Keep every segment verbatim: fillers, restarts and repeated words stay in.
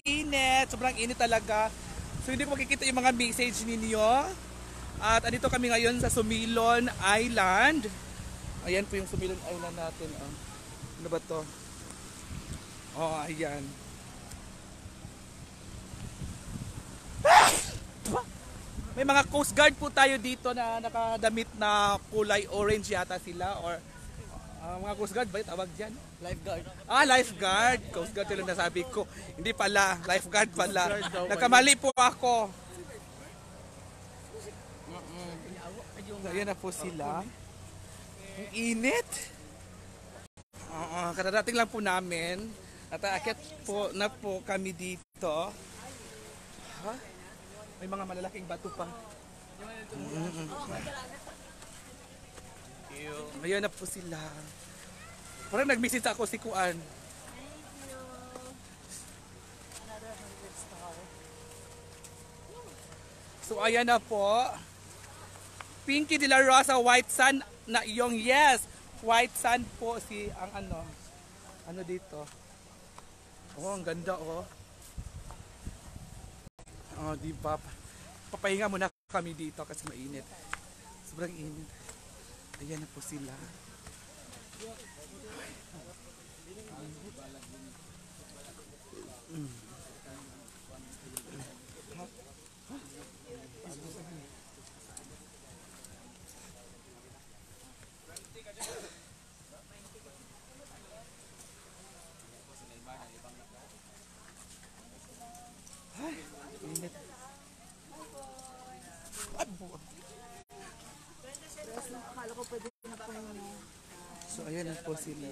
init. Sobrang init talaga. So hindi ko makikita yung mga message ninyo. At andito kami ngayon sa Sumilon Island. Ayan po yung Sumilon Island natin. Oh. Ano ba to? Oh, ayan. May mga Coast Guard po tayo dito na nakadamit na kulay orange yata sila. Or uh, mga Coast Guard ba yung tawag dyan? Lifeguard. Ah, lifeguard. Coast Guard yung nasabi ko. Hindi pala. Lifeguard pala. Nakamali po ako. So, ayan na po sila. Ang init. Uh, Kadadating lang po namin. At aakyat po na po kami dito. Ha? May mga malalaking bato pa. Mm-hmm. Ayan na po sila. Parang nag-message ako si Kuan. So ayan na po. Pinky de la Rosa, White Sand na yung yes. White Sand po si ang ano. Ano dito? Oh, ang ganda oh. Oh, di ba? Papahinga muna kami dito kasi mainit. Sobrang init. Ayan na po sila. Mm. So ayan na po sila.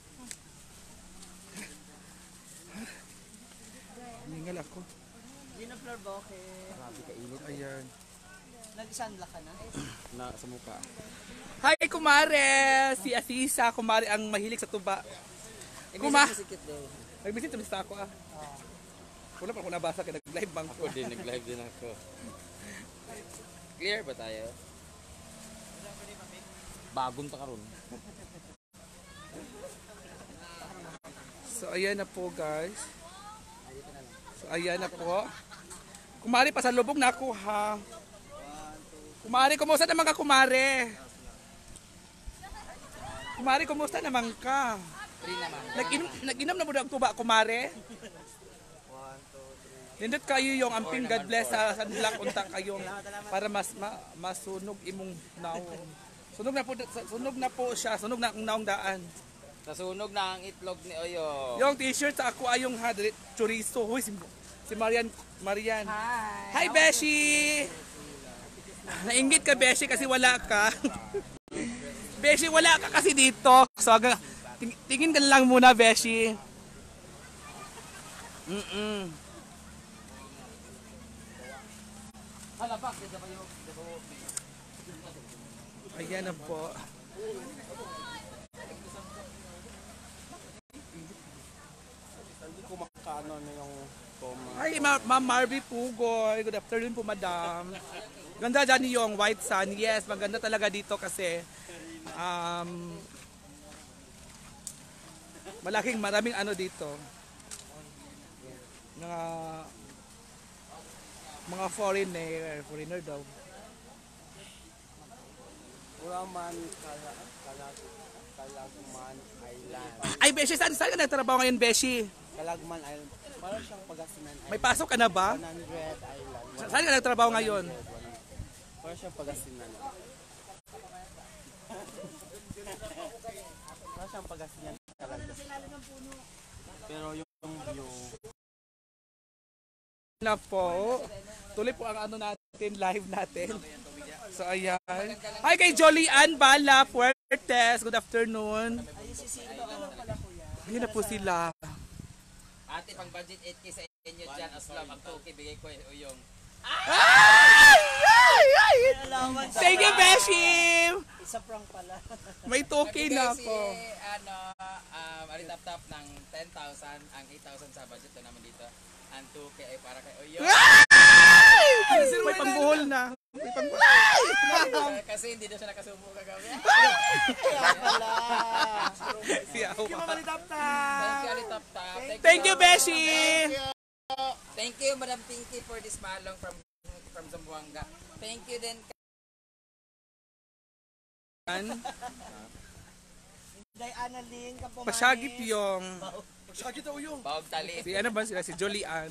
Ningal ako. Ginaflor ba okay? Grabe ka init. Ayan. Nag-sunblock ka na? Na sa mukha. Hi kumare! Si Asisa, kumare ang mahilig sa tuba. Kuma! Nag-visit naman sa ako ah. Wala pa ako nabasa kaya nag-live bang ko. Ako din, nag-live din ako. Clear ba tayo? Bagong takaroon. So ayan na po guys. So ayan na po. Kumari pa sa lubog na ako ha. Kumari, kumusta naman ka kumari? Kumari, kumusta naman ka? Nag-inom, nag-inom na mo na ang tuba kumari? Nindot kayo yung amping God bless sa sanlak unta kayo para mas ma, masunog imong naong. Sunog na po, sunog na po siya, sunog na ang naong daan. Nasunog na ang itlog ni Oyo. Yung t-shirt sa ako ay yung hadrit chorizo. Huy, si, si Marian, Marian. Hi. Hi Beshi. Nainggit ka Beshi kasi wala ka. Beshi wala ka kasi dito. So ting tingin ka lang muna Beshi. Mm. -mm. Ayan na po. Hindi ko makakaano na yung coma. Hi, Ma'am Ma Marby Pugoy. Good afternoon po, madam. Ganda dyan yung White Sand. Yes, maganda talaga dito kasi um, malaking maraming ano dito. Mga mga foreigner, foreigner daw. Uraman Kala, Kala, Kalagman Island. Ay, Beshi, saan, saan ka nagtrabaho ngayon, Beshi? Kalagman Island. Parang siyang Pagasinan Island. May pasok ka na ba? one hundred Island. Sa saan ka nagtrabaho ngayon? Parang siyang Pagasinan. Parang siyang Pagasinan talaga. Pero yung view. Na po. Tuloy po ang ano natin, live natin. So ayan. Hi kay Jolian Bala Fuertes. Good afternoon. Ayun na po sila. Ate, pang budget eight K sa inyo dyan. Aslam, ang two K bigay ko yung... Ay! Ay! Ay! Thank you, Beshi! Isa prank pala. May two K na ako. Si, ano, um, alitap-tap ng ten thousand, ang eight thousand sa budget na naman dito. Ang two K ay para kay Oyo. May pangbuhol na. May pangbuhol. Kasi hindi na siya nakasubo kagabi. Kaya pala. Si Awa. Thank you, Mama Litap-tap. Thank you, alitap-tap. Thank you, Beshi! Thank you, Madam Pinky, for this malong from from Zamboanga. Thank you din. Day Annalyn ka po. Pasyagi piyong. Bawag tali. Si ano ba sila? Si Jolian.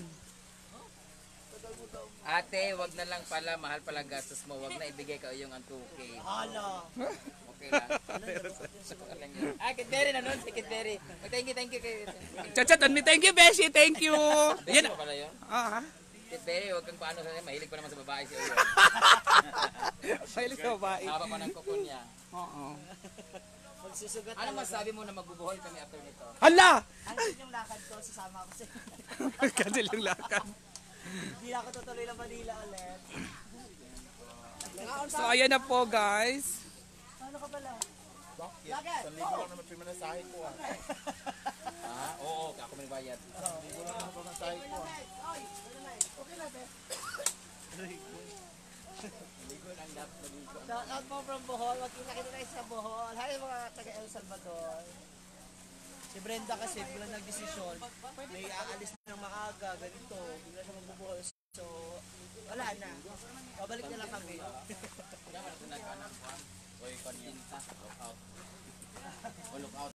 Ate, wag na lang pala. Mahal pala gastos mo. Wag na ibigay ka yung ang two K. Hala. Okay lang. Ah, Kitberry na nun. Si Kitberry. Thank you, thank you. kay- Chat-chat me. Thank you, Beshi. Thank you. Yan Yan. mo pala yun. Ah, Kitberry, wag kang paano sa mahilig pa naman sa babae si Oyo. mahilig sa babae. Haba pa ng kuko niya. Oo. Magsusugat Ano talaga. masabi mo na magbubuhol kami after nito? Hala! Ano yung lakad ko? Sasama ko sa... Cancel yung lakad. Hindi na ako tutuloy ng Manila ulit. So, ayan na po, guys. Ano ka pala? Lakad! Ah, oo, ako may bayad. Shout out po from Bohol. Magkita-kita tayo sa Bohol. Hi mga taga El Salvador. Si Brenda kasi biglang nagdesisyon. May aalis na ng maaga, ganito. Bigla siya magbubuhol. So, wala na. Babalik na lang kami. Oy, kontinta. Look out. O look out.